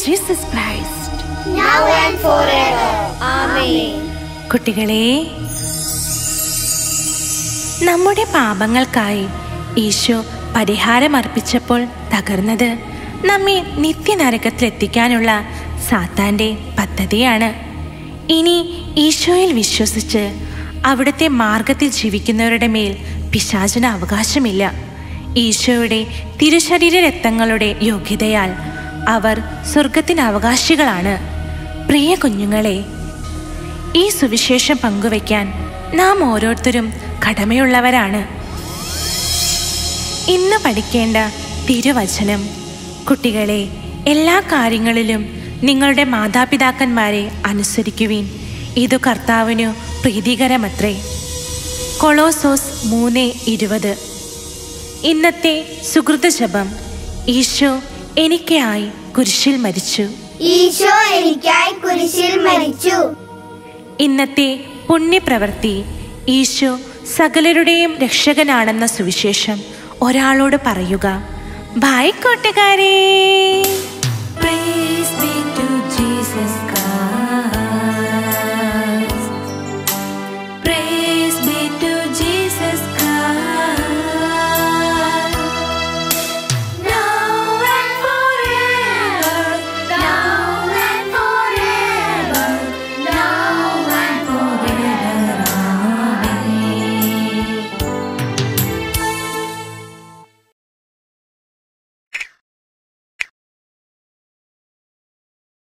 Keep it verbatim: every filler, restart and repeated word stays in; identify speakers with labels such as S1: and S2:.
S1: Jesus Christ,
S2: now and forever. Amen.
S1: കുട്ടികളെ, നമ്മുടെ പാപങ്ങൾക്കായി ഈശോ പരിഹാരമർപ്പിച്ചപ്പോൾ തകർന്നത് നമ്മെ നിത്യനരകത്തിലെത്തിക്കാനുള്ള സാത്താൻ്റെ പദ്ധതിയാണ്. ഇനി ഈശോയിൽ വിശ്വസിച്ച് അവിടുത്തെ മാർഗത്തിൽ ജീവിക്കുന്നവരുടെ മേൽ പിശാചിന് അവകാശമില്ല. ഈശോയുടെ തിരുശരീര രക്തങ്ങളുടെ യോഗ്യതയാൽ അവർ സ്വർഗത്തിന് അവകാശികളാണ്. പ്രിയ കുഞ്ഞുങ്ങളെ, ഈ സുവിശേഷം പങ്കുവയ്ക്കാൻ നാം ഓരോരുത്തരും കടമയുള്ളവരാണ്. ഇന്ന് പഠിക്കേണ്ട തിരുവചനം: കുട്ടികളെ, എല്ലാ കാര്യങ്ങളിലും നിങ്ങളുടെ മാതാപിതാക്കന്മാരെ അനുസരിക്കുവിൻ, ഇതു കർത്താവിനു പ്രീതികരമത്രേ. കൊളോസോസ് മൂന്ന് ഇരുപത്. ഇന്നത്തെ സുഹൃത ജപം: ഈശോ എനിക്കായി കുരിശിൽ മരിച്ചു.
S2: ഈശോ എനിക്കായി കുരിശിൽ മരിച്ചു.
S1: ഇന്നത്തെ പുണ്യപ്രവൃത്തി: ഈശോ സകലരുടെയും രക്ഷകനാണെന്ന സുവിശേഷം ഒരാളോട് പറയുക. ബൈ കൂട്ടുകാരേ.